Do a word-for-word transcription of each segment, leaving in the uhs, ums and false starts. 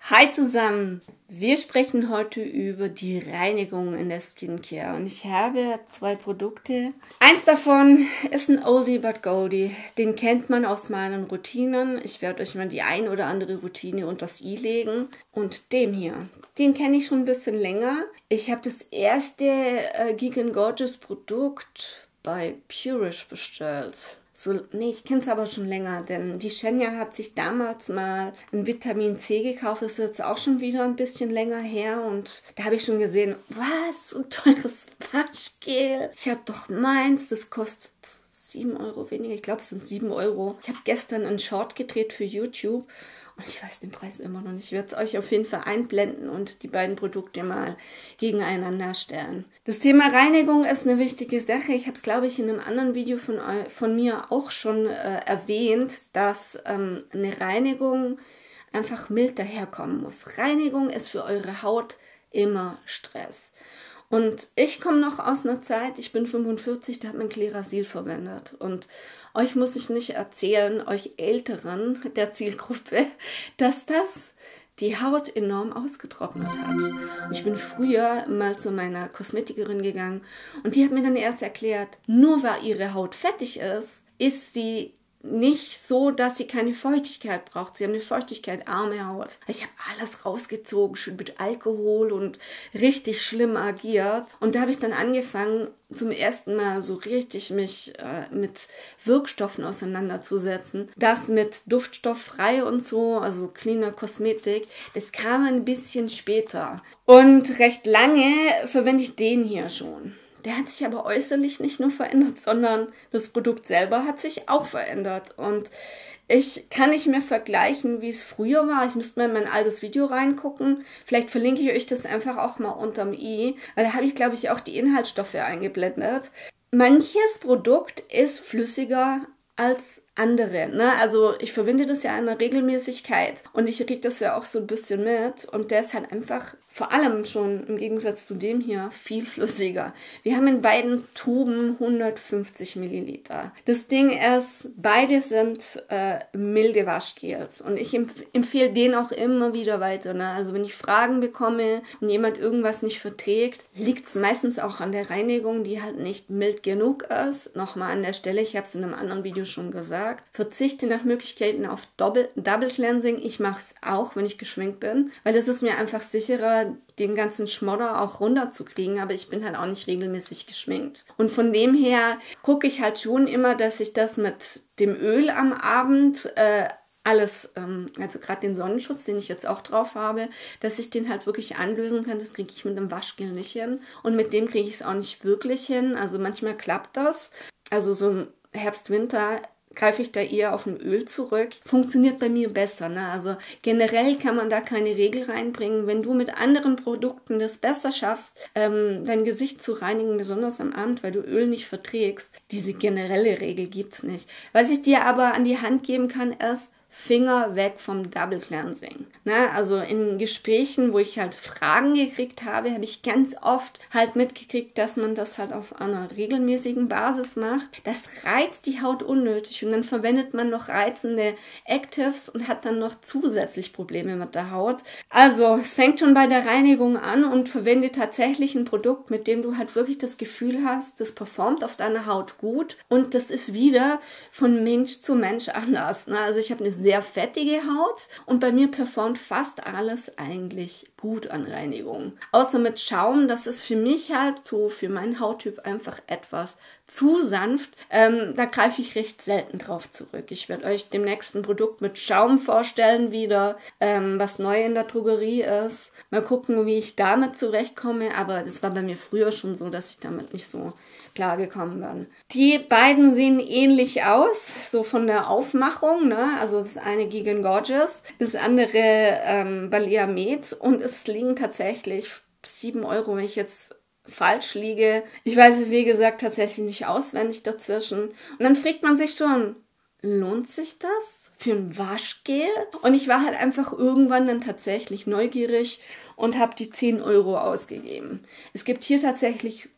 Hi zusammen! Wir sprechen heute über die Reinigung in der Skincare und ich habe zwei Produkte. Eins davon ist ein Oldie but Goldie. Den kennt man aus meinen Routinen. Ich werde euch mal die ein oder andere Routine unter das i legen. Und dem hier, den kenne ich schon ein bisschen länger. Ich habe das erste äh, Geek and Gorgeous Produkt bei Purish bestellt. So, nee, ich kenne es aber schon länger, denn die Shenya hat sich damals mal ein Vitamin C gekauft, das ist jetzt auch schon wieder ein bisschen länger her und da habe ich schon gesehen, was, so ein teures Waschgel. Ich habe doch meins, das kostet sieben Euro weniger, ich glaube es sind sieben Euro. Ich habe gestern einen Short gedreht für YouTube. Und ich weiß den Preis immer noch nicht. Ich werde es euch auf jeden Fall einblenden und die beiden Produkte mal gegeneinander stellen. Das Thema Reinigung ist eine wichtige Sache. Ich habe es, glaube ich, in einem anderen Video von, von mir auch schon äh, erwähnt, dass ähm, eine Reinigung einfach mild daherkommen muss. Reinigung ist für eure Haut immer Stress. Und ich komme noch aus einer Zeit, ich bin fünfundvierzig, da hat man Klerasil verwendet. Und euch muss ich nicht erzählen, euch Älteren der Zielgruppe, dass das die Haut enorm ausgetrocknet hat. Und ich bin früher mal zu meiner Kosmetikerin gegangen und die hat mir dann erst erklärt, nur weil ihre Haut fettig ist, ist sie nicht so, dass sie keine Feuchtigkeit braucht. Sie haben eine feuchtigkeitarme Haut. Ich habe alles rausgezogen, schon mit Alkohol und richtig schlimm agiert. Und da habe ich dann angefangen, zum ersten Mal so richtig mich äh, mit Wirkstoffen auseinanderzusetzen. Das mit duftstofffrei und so, also cleaner Kosmetik, das kam ein bisschen später. Und recht lange verwende ich den hier schon. Der hat sich aber äußerlich nicht nur verändert, sondern das Produkt selber hat sich auch verändert. Und ich kann nicht mehr vergleichen, wie es früher war. Ich müsste mal in mein altes Video reingucken. Vielleicht verlinke ich euch das einfach auch mal unterm i, weil da habe ich, glaube ich, auch die Inhaltsstoffe eingeblendet. Manches Produkt ist flüssiger als andere, ne? Also ich verwende das ja in der Regelmäßigkeit und ich kriege das ja auch so ein bisschen mit und der ist halt einfach vor allem schon im Gegensatz zu dem hier viel flüssiger. Wir haben in beiden Tuben hundertfünfzig Milliliter. Das Ding ist, beide sind äh, milde Waschgels und ich empf empfehle den auch immer wieder weiter, ne? Also wenn ich Fragen bekomme und jemand irgendwas nicht verträgt, liegt es meistens auch an der Reinigung, die halt nicht mild genug ist. Nochmal an der Stelle, ich habe es in einem anderen Video schon gesagt, verzichte nach Möglichkeiten auf Double, Double Cleansing. Ich mache es auch, wenn ich geschminkt bin, weil das ist mir einfach sicherer, den ganzen Schmodder auch runterzukriegen, aber ich bin halt auch nicht regelmäßig geschminkt. Und von dem her gucke ich halt schon immer, dass ich das mit dem Öl am Abend äh, alles, ähm, also gerade den Sonnenschutz, den ich jetzt auch drauf habe, dass ich den halt wirklich anlösen kann. Das kriege ich mit einem Waschgel nicht hin. Und mit dem kriege ich es auch nicht wirklich hin. Also manchmal klappt das. Also so im Herbst, Winter greife ich da eher auf ein Öl zurück. Funktioniert bei mir besser, ne? Also generell kann man da keine Regel reinbringen. Wenn du mit anderen Produkten das besser schaffst, ähm, dein Gesicht zu reinigen, besonders am Abend, weil du Öl nicht verträgst, diese generelle Regel gibt's nicht. Was ich dir aber an die Hand geben kann, ist, Finger weg vom Double Cleansing. Na, also in Gesprächen, wo ich halt Fragen gekriegt habe, habe ich ganz oft halt mitgekriegt, dass man das halt auf einer regelmäßigen Basis macht. Das reizt die Haut unnötig und dann verwendet man noch reizende Actives und hat dann noch zusätzlich Probleme mit der Haut. Also es fängt schon bei der Reinigung an und verwende tatsächlich ein Produkt, mit dem du halt wirklich das Gefühl hast, das performt auf deiner Haut gut und das ist wieder von Mensch zu Mensch anders. Na, also ich habe eine sehr fettige Haut und bei mir performt fast alles eigentlich gut an Reinigung. Außer mit Schaum, das ist für mich halt so, für meinen Hauttyp einfach etwas zu sanft. Ähm, da greife ich recht selten drauf zurück. Ich werde euch demnächst ein Produkt mit Schaum vorstellen wieder, ähm, was neu in der Drogerie ist. Mal gucken, wie ich damit zurechtkomme, aber das war bei mir früher schon so, dass ich damit nicht so klar gekommen bin. Die beiden sehen ähnlich aus, so von der Aufmachung, ne? Also das eine Geek and Gorgeous, das andere ähm, Balea Med und es liegen tatsächlich sieben Euro, wenn ich jetzt falsch liege. Ich weiß es, wie gesagt, tatsächlich nicht auswendig dazwischen. Und dann fragt man sich schon, lohnt sich das für ein Waschgel? Und ich war halt einfach irgendwann dann tatsächlich neugierig und habe die zehn Euro ausgegeben. Es gibt hier tatsächlich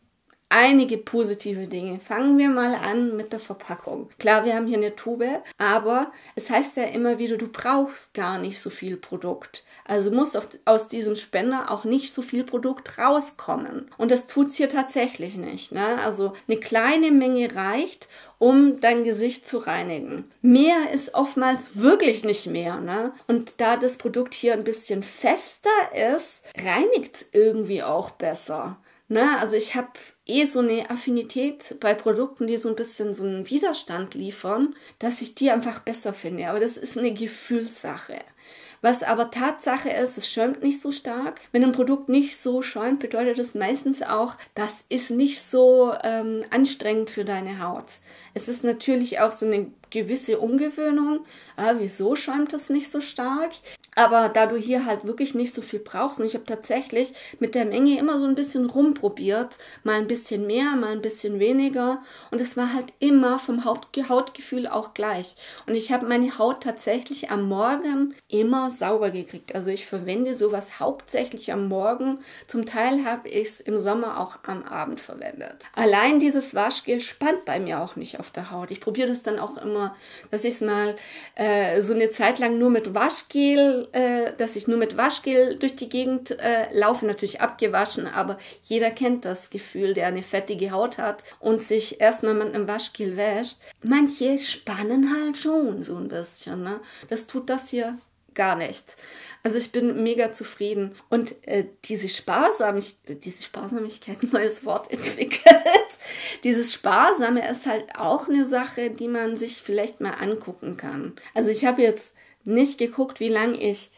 einige positive Dinge. Fangen wir mal an mit der Verpackung. Klar, wir haben hier eine Tube, aber es heißt ja immer wieder, du brauchst gar nicht so viel Produkt. Also muss aus diesem Spender auch nicht so viel Produkt rauskommen. Und das tut's hier tatsächlich nicht, ne? Also eine kleine Menge reicht, um dein Gesicht zu reinigen. Mehr ist oftmals wirklich nicht mehr, ne? Und da das Produkt hier ein bisschen fester ist, reinigt's irgendwie auch besser. Ne, also ich habe eh so eine Affinität bei Produkten, die so ein bisschen so einen Widerstand liefern, dass ich die einfach besser finde. Aber das ist eine Gefühlssache. Was aber Tatsache ist, es schäumt nicht so stark. Wenn ein Produkt nicht so schäumt, bedeutet das meistens auch, das ist nicht so ähm, anstrengend für deine Haut. Es ist natürlich auch so eine gewisse Umgewöhnung. Ah, wieso schäumt das nicht so stark? Aber da du hier halt wirklich nicht so viel brauchst, und ich habe tatsächlich mit der Menge immer so ein bisschen rumprobiert, mal ein bisschen mehr, mal ein bisschen weniger, und es war halt immer vom Haut Hautgefühl auch gleich. Und ich habe meine Haut tatsächlich am Morgen immer sauber gekriegt. Also ich verwende sowas hauptsächlich am Morgen. Zum Teil habe ich es im Sommer auch am Abend verwendet. Allein dieses Waschgel spannt bei mir auch nicht auf der Haut. Ich probiere das dann auch immer, dass ich es mal äh, so eine Zeit lang nur mit Waschgel Äh, dass ich nur mit Waschgel durch die Gegend äh, laufe, natürlich abgewaschen, aber jeder kennt das Gefühl, der eine fettige Haut hat und sich erstmal mit einem Waschgel wäscht. Manche spannen halt schon so ein bisschen, ne? Das tut das hier gar nicht. Also ich bin mega zufrieden. Und äh, diese Sparsamigkeit, diese Sparsamigkeit, ein neues Wort entwickelt, dieses Sparsame ist halt auch eine Sache, die man sich vielleicht mal angucken kann. Also ich habe jetzt nicht geguckt, wie lange ich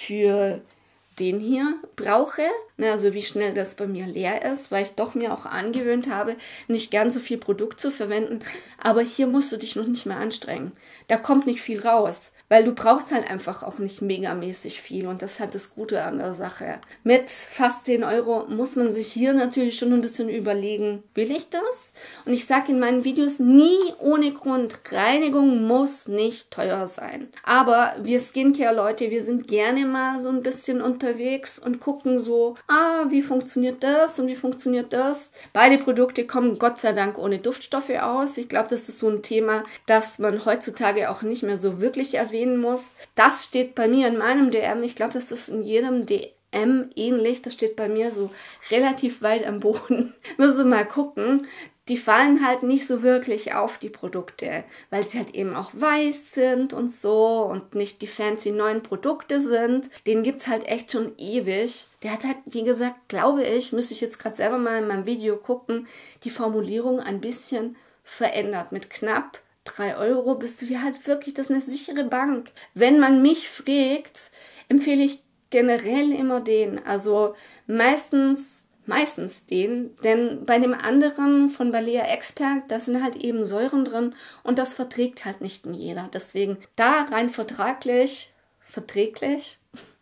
für den hier brauche, ne, also wie schnell das bei mir leer ist, weil ich doch mir auch angewöhnt habe, nicht gern so viel Produkt zu verwenden, aber hier musst du dich noch nicht mehr anstrengen. Da kommt nicht viel raus, weil du brauchst halt einfach auch nicht megamäßig viel und das ist halt das Gute an der Sache. Mit fast zehn Euro muss man sich hier natürlich schon ein bisschen überlegen, will ich das? Und ich sage in meinen Videos nie ohne Grund, Reinigung muss nicht teuer sein. Aber wir Skincare-Leute, wir sind gerne mal so ein bisschen unterwegs und gucken so, ah, wie funktioniert das und wie funktioniert das? Beide Produkte kommen Gott sei Dank ohne Duftstoffe aus. Ich glaube, das ist so ein Thema, das man heutzutage auch nicht mehr so wirklich erwähnen muss. Das steht bei mir in meinem D M. Ich glaube, das ist in jedem D M ähnlich. Das steht bei mir so relativ weit am Boden. Müssen wir mal gucken. Die fallen halt nicht so wirklich auf, die Produkte, weil sie halt eben auch weiß sind und so und nicht die fancy neuen Produkte sind. Den gibt's halt echt schon ewig. Der hat halt, wie gesagt, glaube ich, müsste ich jetzt gerade selber mal in meinem Video gucken, die Formulierung ein bisschen verändert. Mit knapp drei Euro bist du dir halt wirklich, das ist eine sichere Bank. Wenn man mich fragt, empfehle ich generell immer den. Also meistens... Meistens den, denn bei dem anderen von Balea Expert, da sind halt eben Säuren drin und das verträgt halt nicht jeder. Deswegen da rein vertraglich, verträglich,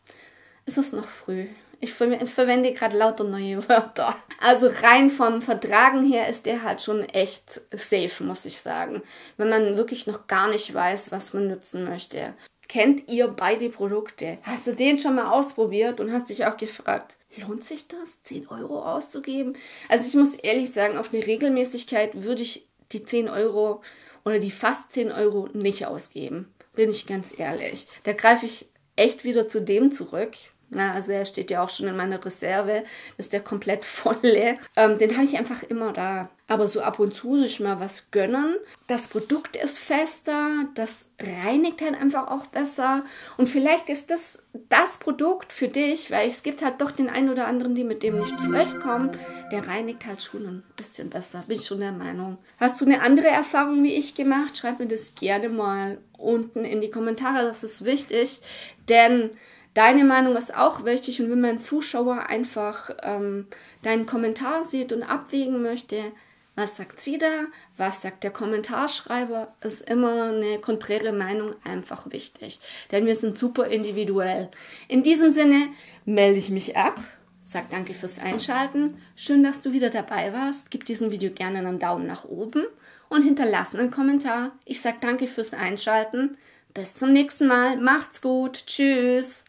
ist es noch früh. Ich verwende gerade lauter neue Wörter. Also rein vom Vertragen her ist der halt schon echt safe, muss ich sagen. Wenn man wirklich noch gar nicht weiß, was man nutzen möchte. Kennt ihr beide Produkte? Hast du den schon mal ausprobiert und hast dich auch gefragt, lohnt sich das, zehn Euro auszugeben? Also ich muss ehrlich sagen, auf eine Regelmäßigkeit würde ich die zehn Euro oder die fast zehn Euro nicht ausgeben. Bin ich ganz ehrlich. Da greife ich echt wieder zu dem zurück. Na, also er steht ja auch schon in meiner Reserve, das ist der komplett volle. Ähm, den habe ich einfach immer da. Aber so ab und zu sich mal was gönnen. Das Produkt ist fester, das reinigt halt einfach auch besser. Und vielleicht ist das das Produkt für dich, weil es gibt halt doch den einen oder anderen, die mit dem nicht zurechtkommen. Der reinigt halt schon ein bisschen besser, bin ich schon der Meinung. Hast du eine andere Erfahrung wie ich gemacht? Schreib mir das gerne mal unten in die Kommentare, das ist wichtig, denn deine Meinung ist auch wichtig und wenn mein Zuschauer einfach ähm, deinen Kommentar sieht und abwägen möchte, was sagt sie da, was sagt der Kommentarschreiber, ist immer eine konträre Meinung einfach wichtig, denn wir sind super individuell. In diesem Sinne melde ich mich ab, sag danke fürs Einschalten, schön, dass du wieder dabei warst, gib diesem Video gerne einen Daumen nach oben und hinterlass einen Kommentar. Ich sag danke fürs Einschalten, bis zum nächsten Mal, macht's gut, tschüss.